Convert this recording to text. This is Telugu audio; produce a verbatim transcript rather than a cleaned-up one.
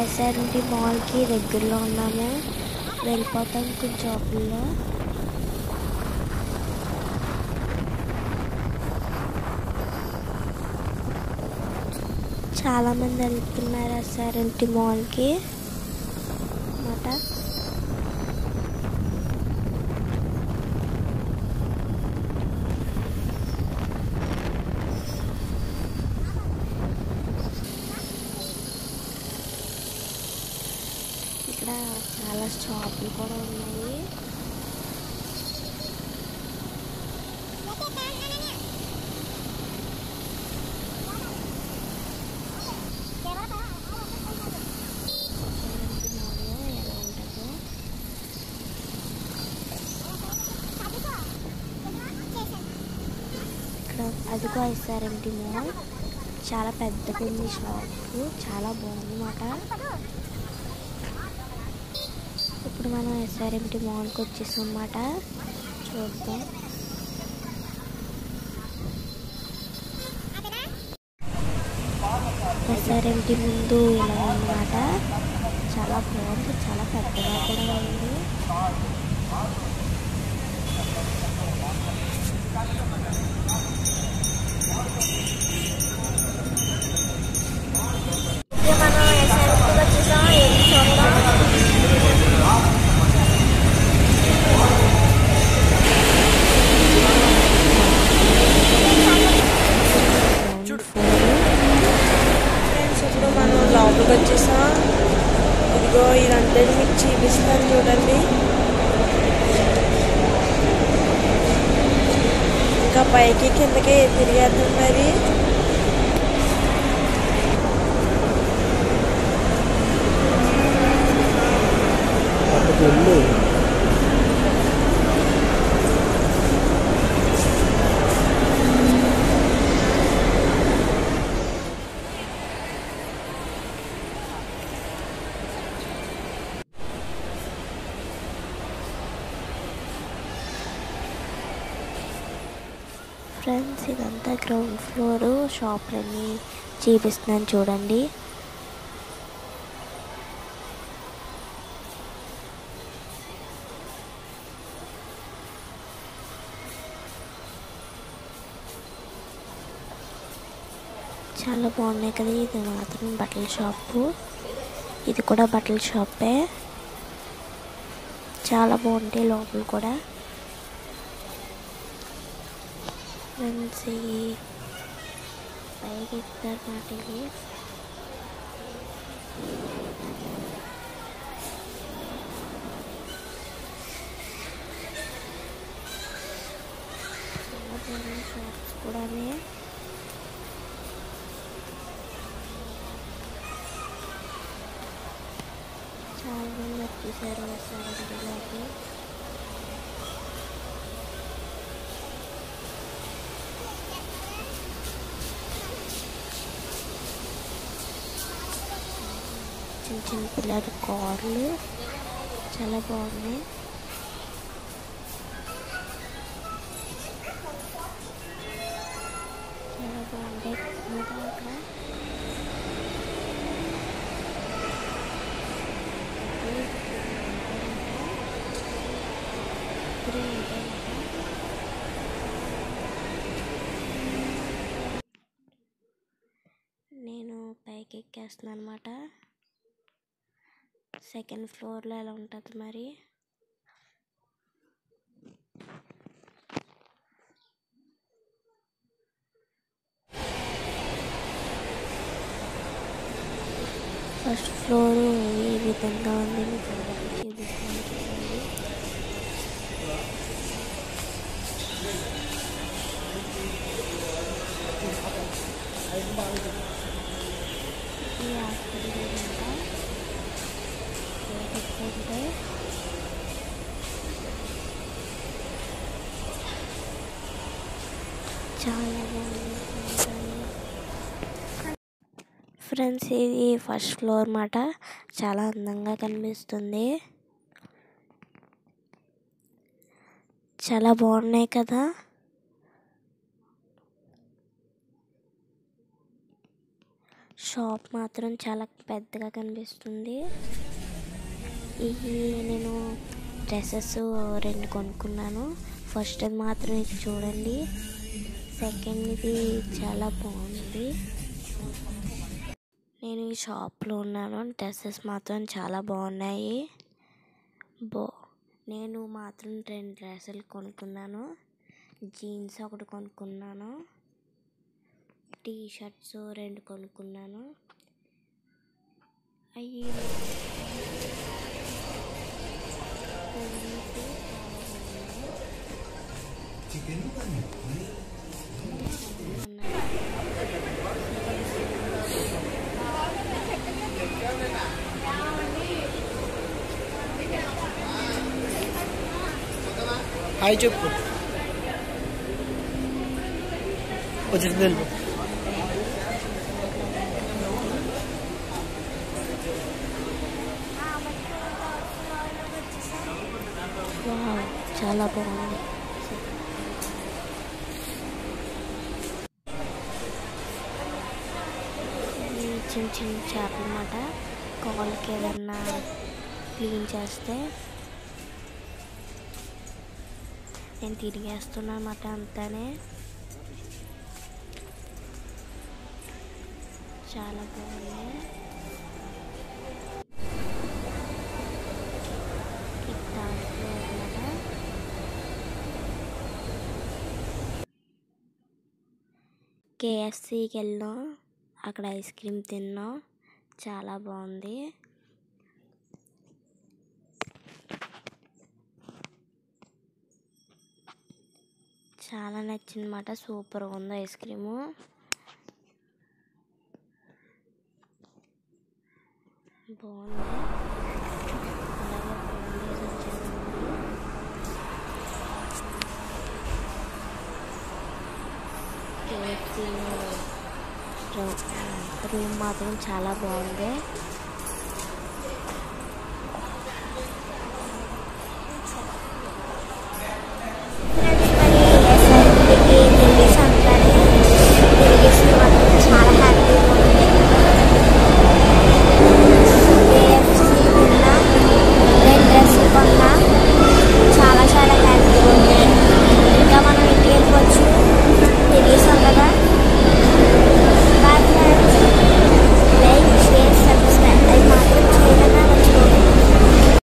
ఎస్ఆర్ఎంటీ మాల్కి దగ్గరలో ఉన్నాము, వెళ్ళిపోతాం కొంచెం ఆపుల్లో. చాలామంది వెళ్తున్నారు ఎస్ఆర్ఎంటీ మాల్కి అన్నమాట. ఇక్కడ చాలా షాపులు కూడా ఉన్నాయి. ఇక్కడ అదిగో ఎస్ఆర్ఎంటీ మాల్, చాలా పెద్దగా ఉంది షాపు, చాలా బాగుందన్నమాట. ఇప్పుడు మనం ఎస్ఆర్ఎంటీ మాల్కి వచ్చేసాం అన్నమాట. చూద్దాం. ఎస్ఆర్ఎంటీ ముందు ఇలా అన్నమాట, చాలా బాగుంది, చాలా పెద్దగా కూడా ఉంది. మనం ఎస్ఆర్ఎంటీకి వచ్చేసాం. ఏం చూద్దాం. ఇప్పుడు మనం లోపలికి వచ్చేసాం. ఇదిగో ఇదంతా మీకు చూపిస్తాను చూడండి. ఇంకా పైకి కిందకి తిరిగేద్దాం మరి. ఫ్రెండ్స్, ఇదంతా గ్రౌండ్ ఫ్లోర్, షాపులన్నీ చూపిస్తున్నాను చూడండి. చాలా బాగున్నాయి కదా. ఇది మాత్రం బట్టల షాపు, ఇది కూడా బట్టల షాపే. చాలా బాగుంటాయి లోపల కూడా. ఫ్రెండ్స్, పైకి ఎక్కుతారు వాటికి. షాప్స్ కూడా చాలా మంది వచ్చేసారు ఎస్ఆర్ఎంటీలోకి. చిన్న చిన్న పిల్లల కార్లు చాలా బాగున్నాయి. చాలా బాగుంటాయి అక్కడ. నేను పైకి ఎక్కేస్తున్నాను అన్నమాట. సెకండ్ ఫ్లోర్లో ఎలా ఉంటుంది మరి. ఫస్ట్ ఫ్లోర్ ఈ విధంగా ఉంది. మీకు చూపిస్తాను చూడండి. ఈ హాస్పిటల్ పెట్టుకుంటే చాలా బాగుంది ఫ్రెండ్స్. ఇది ఫస్ట్ ఫ్లోర్ మాట, చాలా అందంగా కనిపిస్తుంది. చాలా బాగున్నాయి కదా. షాప్ మాత్రం చాలా పెద్దగా కనిపిస్తుంది. ఇవి నేను డ్రెస్సెస్ రెండు కొనుక్కున్నాను. ఫస్ట్ అది మాత్రం ఇది చూడండి, సెకండ్ ఇది చాలా బాగుంది. నేను ఈ షాప్లో ఉన్నాను. డ్రెస్సెస్ మాత్రం చాలా బాగున్నాయి. బో నేను మాత్రం రెండు డ్రెస్సులు కొనుక్కున్నాను. జీన్స్ ఒకటి కొనుక్కున్నాను, టీ షర్ట్స్ రెండు కొనుక్కున్నాను. అవి చికెన్ హాయ్ చెప్పు వచ్చేసి తెలుపు చాలా బాగుంది. చిన్న చిన్న చేపలు అన్నమాట. కాళ్ళకి ఏదన్నా క్లీన్ చేస్తే నేను తిరిగేస్తున్నాను అన్నమాట. అంతానే చాలా బాగుంది. కేఎఫ్సీకి వెళ్ళాం, అక్కడ ఐస్ క్రీమ్ తిన్నాం, చాలా బాగుంది. చాలా నచ్చింది అన్నమాట. సూపర్గా ఉంది ఐస్ క్రీము. బాగుంది. కేఎఫ్సీ రూమ్ మాత్రం చాలా బాగుంది.